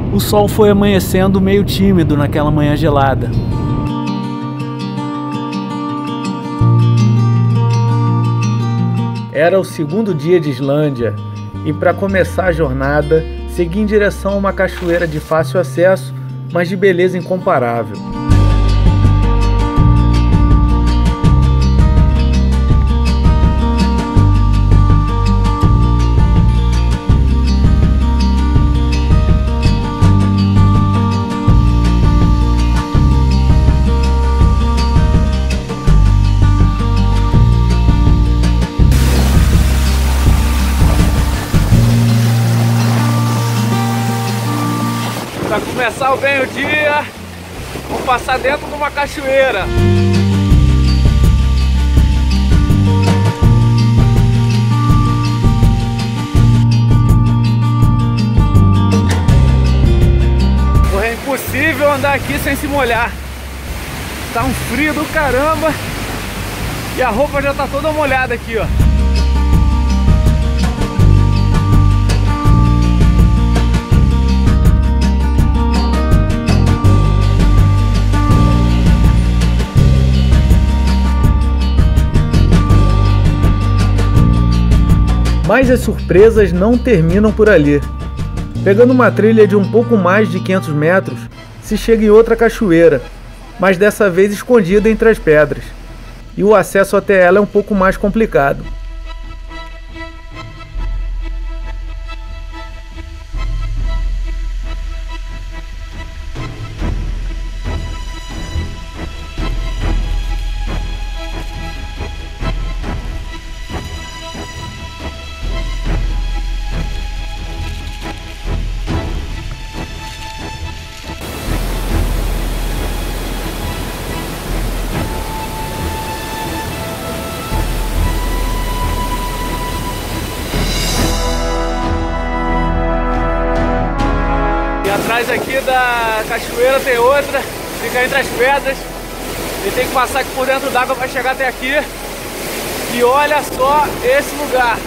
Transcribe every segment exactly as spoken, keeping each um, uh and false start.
O sol foi amanhecendo meio tímido naquela manhã gelada. Era o segundo dia de Islândia e, para começar a jornada, segui em direção a uma cachoeira de fácil acesso, mas de beleza incomparável. Para começar o bem o dia, vamos passar dentro de uma cachoeira. Porra, é impossível andar aqui sem se molhar. Tá um frio do caramba e a roupa já tá toda molhada aqui, ó. Mas as surpresas não terminam por ali. Pegando uma trilha de um pouco mais de quinhentos metros, se chega em outra cachoeira, mas dessa vez escondida entre as pedras. E o acesso até ela é um pouco mais complicado. Atrás aqui da cachoeira tem outra, fica entre as pedras. E tem que passar aqui por dentro d'água para chegar até aqui. E olha só esse lugar.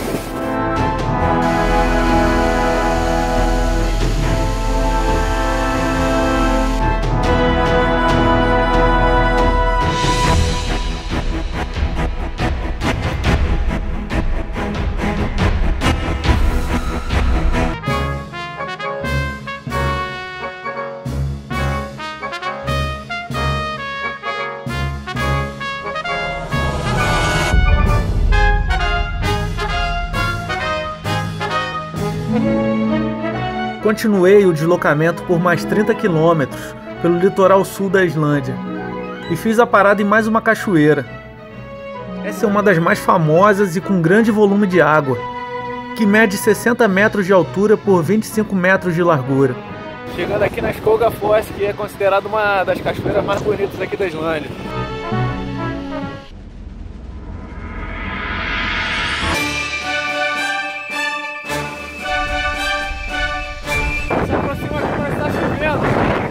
Continuei o deslocamento por mais trinta quilômetros pelo litoral sul da Islândia e fiz a parada em mais uma cachoeira. Essa é uma das mais famosas e com grande volume de água, que mede sessenta metros de altura por vinte e cinco metros de largura. Chegando aqui na Skogafoss, que é considerada uma das cachoeiras mais bonitas aqui da Islândia. Se aproxima aqui para estar chovendo.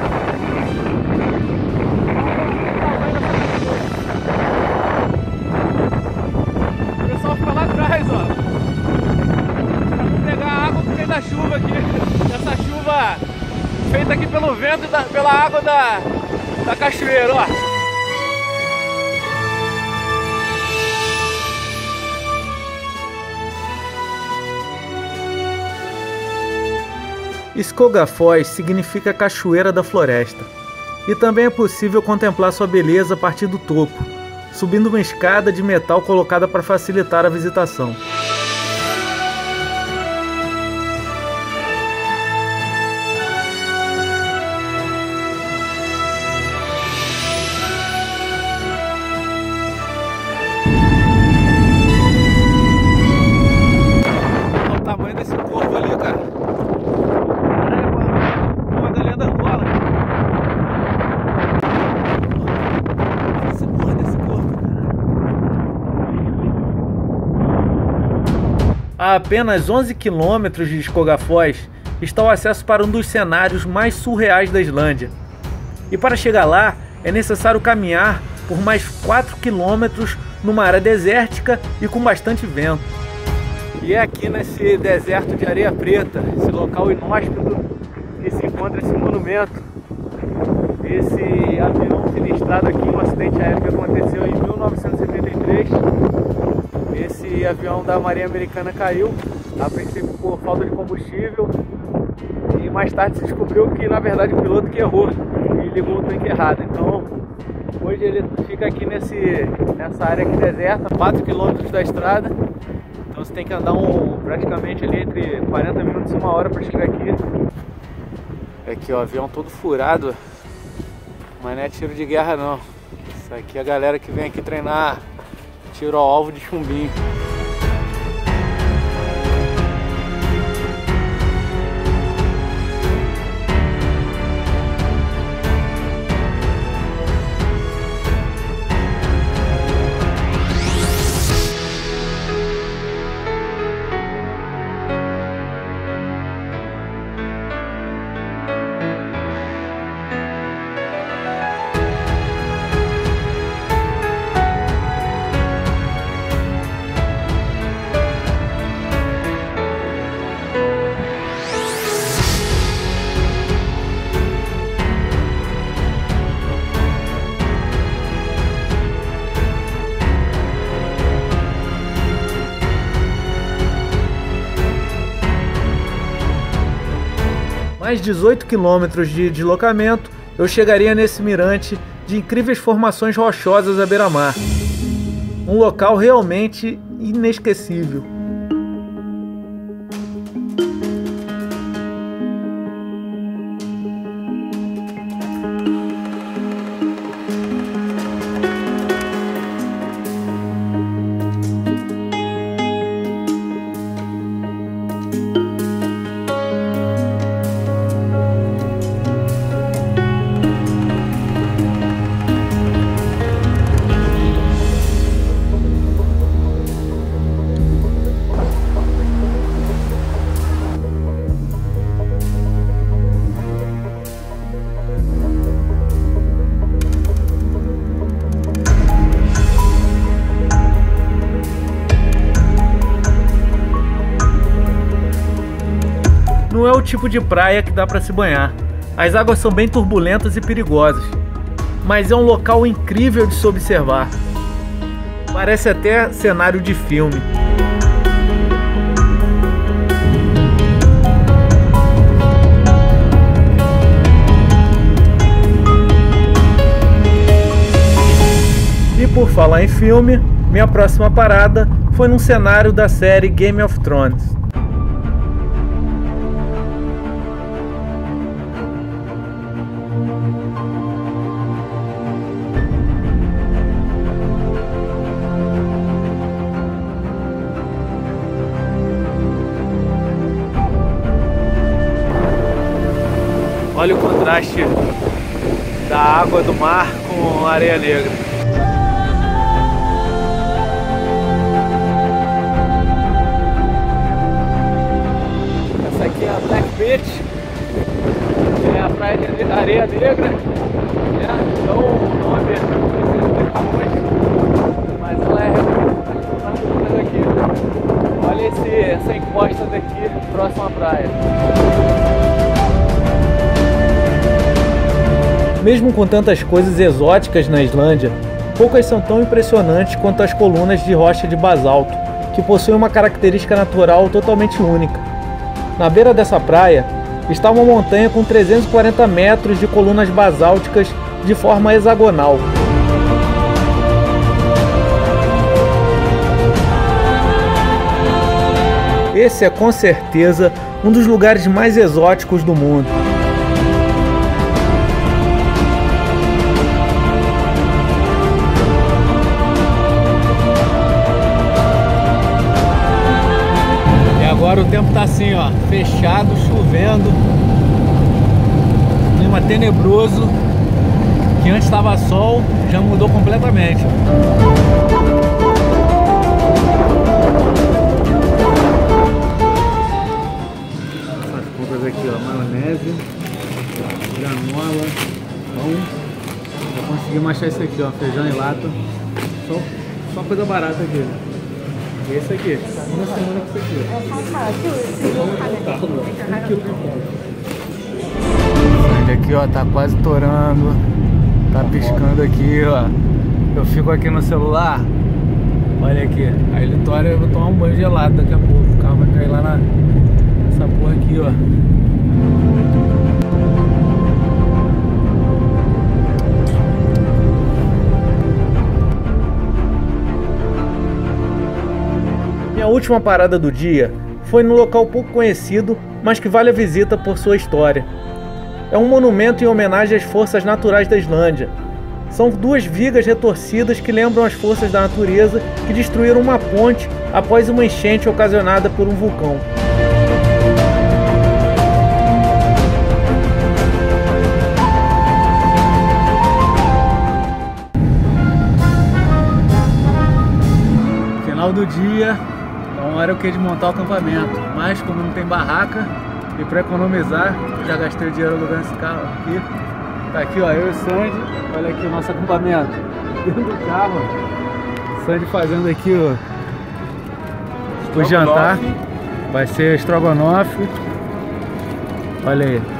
O pessoal fica lá atrás, ó. Vamos pegar água porque da chuva aqui. Essa chuva feita aqui pelo vento e da, pela água da, da cachoeira, ó. Skogafoss significa Cachoeira da Floresta, e também é possível contemplar sua beleza a partir do topo, subindo uma escada de metal colocada para facilitar a visitação. Olha o tamanho desse corvo ali, cara. Uma galinha da Angola. Esse porra desse corvo, cara. A apenas onze quilômetros de Skogafoss está o acesso para um dos cenários mais surreais da Islândia. E para chegar lá, é necessário caminhar por mais quatro quilômetros numa área desértica e com bastante vento. E é aqui nesse deserto de areia preta, esse local inóspito, que se encontra esse monumento. Esse avião sinistrado aqui, um acidente aéreo que aconteceu em mil novecentos e setenta e três. Esse avião da Marinha Americana caiu, a princípio por falta de combustível, e mais tarde se descobriu que na verdade o piloto que errou e ligou o tanque errado. Então hoje ele fica aqui nesse, nessa área aqui deserta, quatro quilômetros da estrada. Então você tem que andar um, praticamente ali entre quarenta minutos e uma hora para chegar aqui. Aqui ó, o avião todo furado, mas não é tiro de guerra não. Isso aqui é a galera que vem aqui treinar tiro ao alvo de chumbinho. Mais dezoito quilômetros de deslocamento, eu chegaria nesse mirante de incríveis formações rochosas à beira-mar. Um local realmente inesquecível. Não é o tipo de praia que dá para se banhar. As águas são bem turbulentas e perigosas, mas é um local incrível de se observar. Parece até cenário de filme. E por falar em filme, minha próxima parada foi num cenário da série Game of Thrones. Olha o contraste da água do mar com a areia negra. Essa aqui é a Black Beach, é a praia de areia negra, né? Então o nome é, mas ela é realmente aqui. Olha esse, essa encosta daqui próxima à praia. Mesmo com tantas coisas exóticas na Islândia, poucas são tão impressionantes quanto as colunas de rocha de basalto, que possuem uma característica natural totalmente única. Na beira dessa praia está uma montanha com trezentos e quarenta metros de colunas basálticas de forma hexagonal. Esse é com certeza um dos lugares mais exóticos do mundo. Agora o tempo tá assim, ó, fechado, chovendo, clima tenebroso, que antes estava sol, já mudou completamente. As compras aqui, ó, maionese, granola, pão. Já consegui achar isso aqui, ó, feijão em lata, só, só coisa barata aqui. Esse aqui, uma semana com isso aqui. aqui, ó, tá quase torando. Tá piscando aqui, ó. Eu fico aqui no celular. Olha aqui. Aí ele tora e eu vou tomar um banho gelado daqui a pouco. O carro vai cair lá na... nessa porra aqui, ó. Minha última parada do dia foi num local pouco conhecido, mas que vale a visita por sua história. É um monumento em homenagem às forças naturais da Islândia. São duas vigas retorcidas que lembram as forças da natureza que destruíram uma ponte após uma enchente ocasionada por um vulcão. Final do dia, então hora eu quis montar o acampamento, mas como não tem barraca e para economizar, eu já gastei o dinheiro alugando esse carro aqui. Tá aqui, ó, eu e o Sandy, olha aqui o nosso acampamento dentro do carro. Sandy fazendo aqui ó, o jantar, vai ser estrogonofe. Olha aí.